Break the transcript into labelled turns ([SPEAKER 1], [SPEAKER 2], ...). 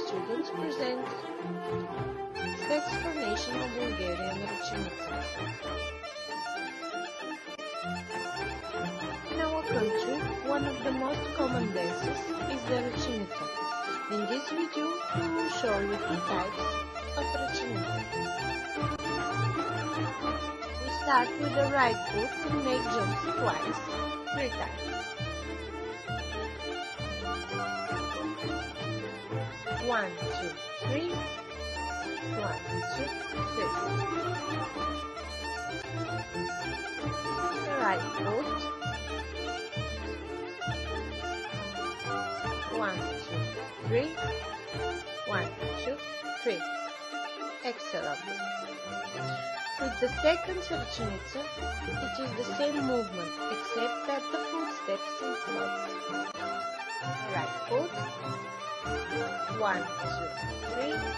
[SPEAKER 1] students present sex formation of Bulgarian rachenitsa. In our country, one of the most common dances is the rachenitsa. In this video, we will show you two types of rachenitsa. We start with the right foot and make jumps twice, 3 times. 1, 2, 3. 1, 2, 3. The right foot. 1, 2, 3. 1, 2, 3. Excellent. With the second rachenitsa, it is the same movement, except that the foot steps in front. Right foot. 1, 2, 3.